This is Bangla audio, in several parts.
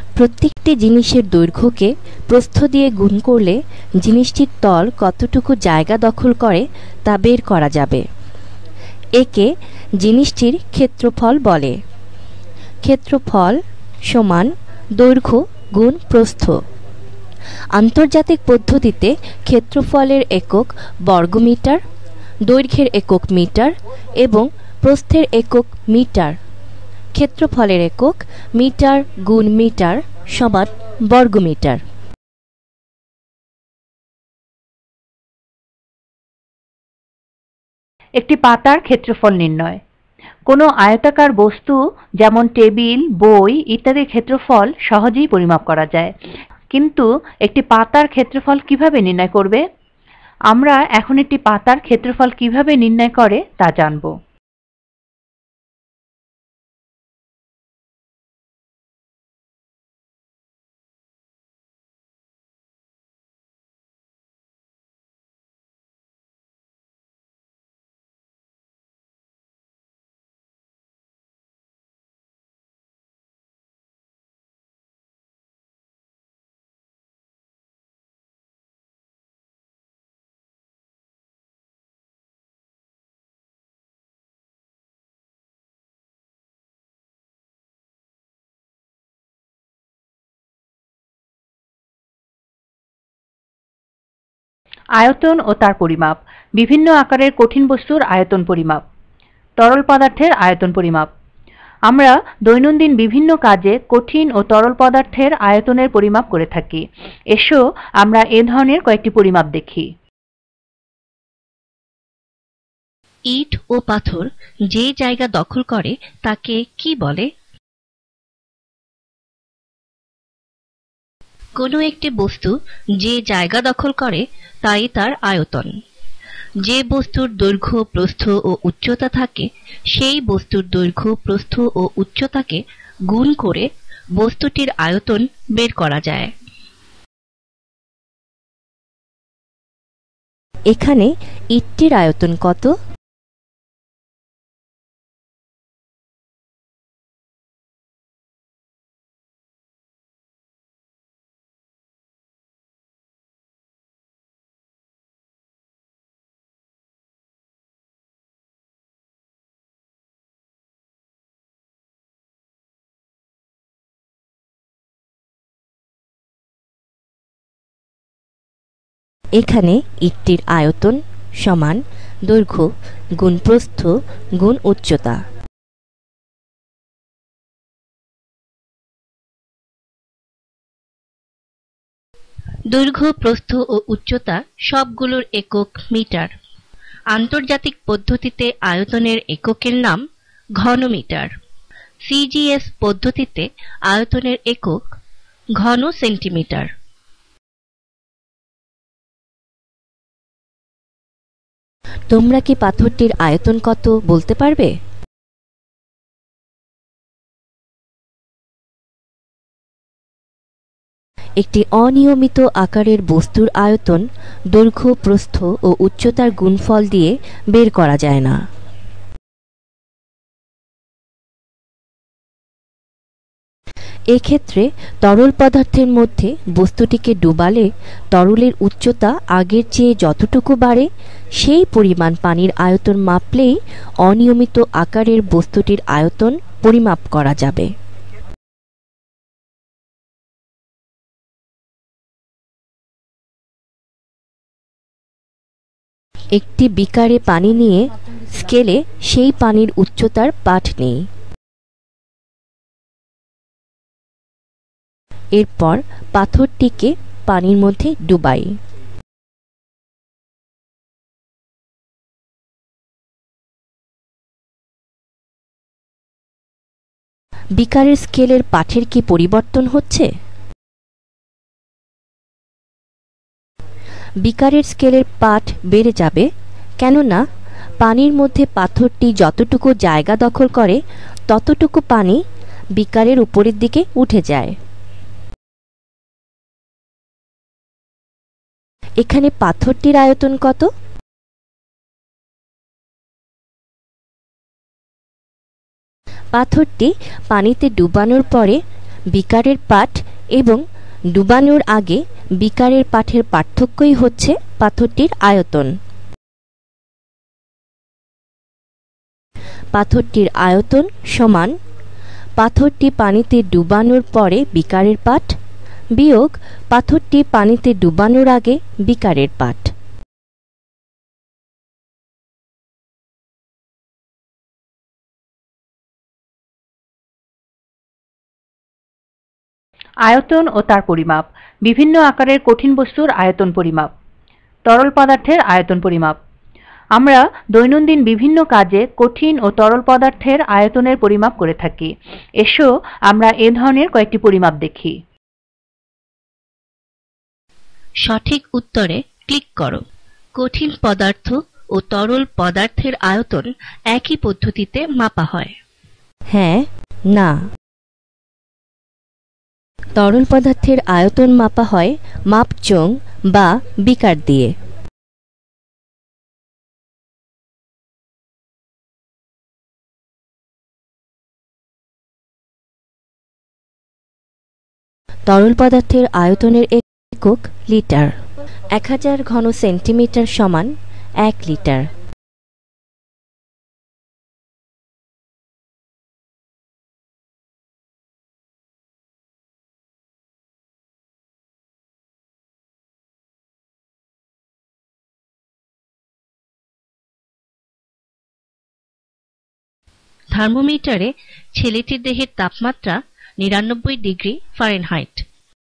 প্রত্যেকটি জিনিসের দৈর্ঘ্যকে প্রস্থ দিয়ে গুণ করলে জিনিসটির তল কতটুকু জায়গা দখল করে তা বের করা যাবে। একে জিনিসটির ক্ষেত্রফল বলে। ক্ষেত্রফল সমান দৈর্ঘ্য গুণ প্রস্থ। আন্তর্জাতিক পদ্ধতিতে ক্ষেত্রফলের একক বর্গমিটার, দৈর্ঘ্যের একক মিটার এবং প্রস্থের একক মিটার। ক্ষেত্রফলের একক মিটার গুণ মিটার সমান বর্গমিটার। একটি পাতার ক্ষেত্রফল নির্ণয়। কোনো আয়তাকার বস্তু যেমন টেবিল, বই ইত্যাদির ক্ষেত্রফল সহজেই পরিমাপ করা যায়, কিন্তু একটি পাতার ক্ষেত্রফল কিভাবে নির্ণয় করবে? আমরা এখন একটি পাতার ক্ষেত্রফল কিভাবে নির্ণয় করে তা জানব। আয়তন ও তার পরিমাপ। বিভিন্ন আকারের কঠিন বস্তুর আয়তন পরিমাপ। তরল পদার্থের আয়তন পরিমাপ। আমরা দৈনন্দিন বিভিন্ন কাজে কঠিন ও তরল পদার্থের আয়তনের পরিমাপ করে থাকি। এসো আমরা এ ধরনের কয়েকটি পরিমাপ দেখি। ইট ও পাথর যে জায়গা দখল করে তাকে কি বলে? কোনো একটি বস্তু যে জায়গা দখল করে তাই তার আয়তন। যে বস্তুর দৈর্ঘ্য, প্রস্থ ও উচ্চতা থাকে সেই বস্তুর দৈর্ঘ্য, প্রস্থ ও উচ্চতাকে গুণ করে বস্তুটির আয়তন বের করা যায়। এখানে ইটটির আয়তন কত? এখানে ইটটির আয়তন সমান দৈর্ঘ্য গুণ প্রস্থ গুণ উচ্চতা। দৈর্ঘ্য, প্রস্থ ও উচ্চতা সবগুলোর একক মিটার। আন্তর্জাতিক পদ্ধতিতে আয়তনের এককের নাম ঘনমিটার। সিজিএস পদ্ধতিতে আয়তনের একক ঘন সেন্টিমিটার। তোমরা কি পাথরটির আয়তন কত বলতে পারবে? একটি অনিয়মিত আকারের বস্তুর আয়তন দৈর্ঘ্য, প্রস্থ ও উচ্চতার গুণফল দিয়ে বের করা যায় না। এক্ষেত্রে তরল পদার্থের মধ্যে বস্তুটিকে ডুবালে তরলের উচ্চতা আগের চেয়ে যতটুকু বাড়ে সেই পরিমাণ পানির আয়তন মাপলেই অনিয়মিত আকারের বস্তুটির আয়তন পরিমাপ করা যাবে। একটি বিকারে পানি নিয়ে স্কেলে সেই পানির উচ্চতার পাঠ নেই। এরপর পাথরটিকে পানির মধ্যে ডুবাই। বিকারের স্কেলের পাঠের কি পরিবর্তন হচ্ছে? বিকারের স্কেলের পাঠ বেড়ে যাবে, কেননা পানির মধ্যে পাথরটি যতটুকু জায়গা দখল করে ততটুকু পানি বিকারের উপরের দিকে উঠে যায়। এখানে পাথরটির আয়তন কত? পাথরটি পানিতে ডুবানোর পরে বিকারের পাঠ এবং ডুবানোর আগে বিকারের পাঠের পার্থক্যই হচ্ছে পাথরটির আয়তন। পাথরটির আয়তন সমান পাথরটি পানিতে ডুবানোর পরে বিকারের পাঠ বিয়োগ পাথরটি পানিতে ডুবানোর আগে বিকারের পাঠ। আয়তন ও তার পরিমাপ। বিভিন্ন আকারের কঠিন বস্তুর আয়তন পরিমাপ। তরল পদার্থের আয়তন পরিমাপ। আমরা দৈনন্দিন বিভিন্ন কাজে কঠিন ও তরল পদার্থের আয়তনের পরিমাপ করে থাকি। এসো আমরা এ ধরনের কয়েকটি পরিমাপ দেখি। সঠিক উত্তরে ক্লিক করো। কঠিন পদার্থ ও তরল পদার্থের আয়তন একই পদ্ধতিতে মাপা হয়? হ্যাঁ, না। তরল পদার্থের আয়তন মাপা হয় মাপচং বা বিকার দিয়ে। তরল পদার্থের আয়তনের একক লিটার। 1000 ঘন সেন্টিমিটার সমান 1 লিটার। থার্মোমিটারে ছেলেটির দেহের তাপমাত্রা 99 ডিগ্রি ফারেনহাইট।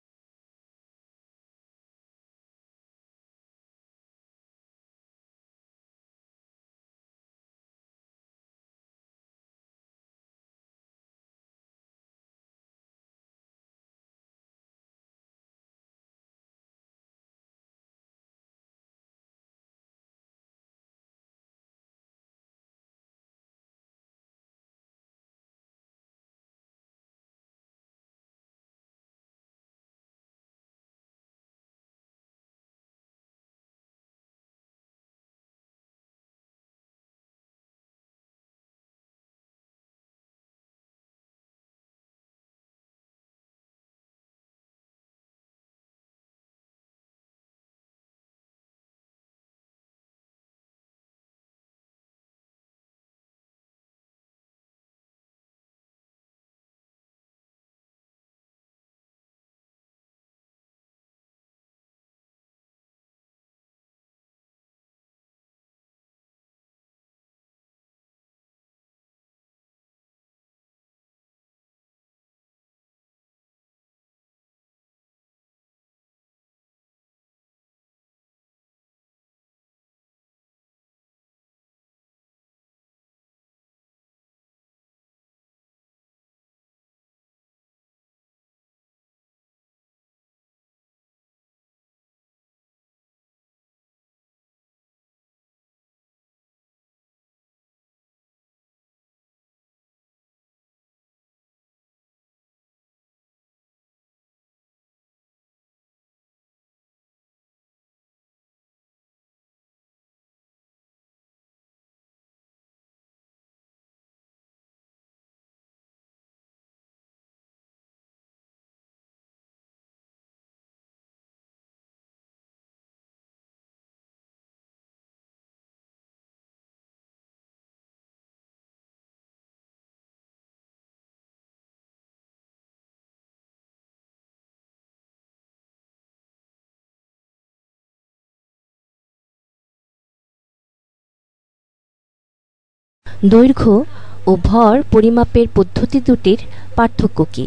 দৈর্ঘ্য ও ভর পরিমাপের পদ্ধতি দুটির পার্থক্য কি?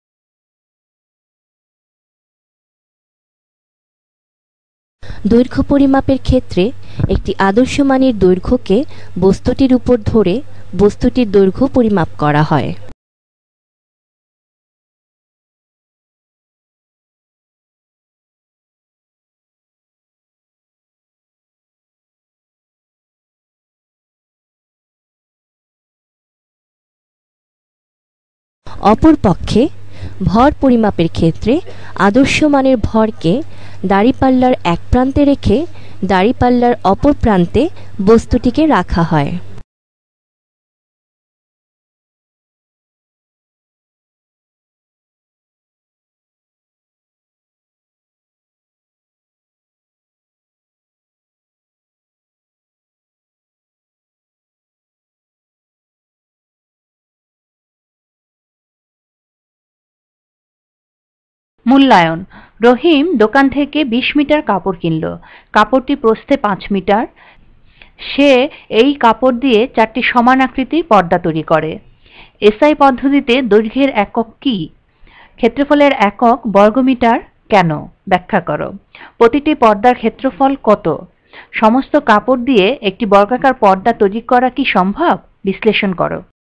দৈর্ঘ্য পরিমাপের ক্ষেত্রে একটি আদর্শ মানের দৈর্ঘ্যকে বস্তুটির উপর ধরে বস্তুটির দৈর্ঘ্য পরিমাপ করা হয়। অপরপক্ষে ভর পরিমাপের ক্ষেত্রে আদর্শ মানের ভরকে দাঁড়িপাল্লার এক প্রান্তে রেখে দাঁড়িপাল্লার অপর প্রান্তে বস্তুটিকে রাখা হয়। মূল্যায়ন। রহিম দোকান থেকে 20 মিটার কাপড় কিনল। কাপড়টি প্রস্থে 5 মিটার। সে এই কাপড় দিয়ে 4টি সমান আকৃতির পর্দা তৈরি করে। এসআই পদ্ধতিতে দৈর্ঘ্যের একক কি? ক্ষেত্রফলের একক বর্গমিটার। কেন? ব্যাখ্যা করো। প্রতিটি পর্দার ক্ষেত্রফল কত? সমস্ত কাপড় দিয়ে একটি বর্গাকার পর্দা তৈরি করা কি সম্ভব? বিশ্লেষণ করো।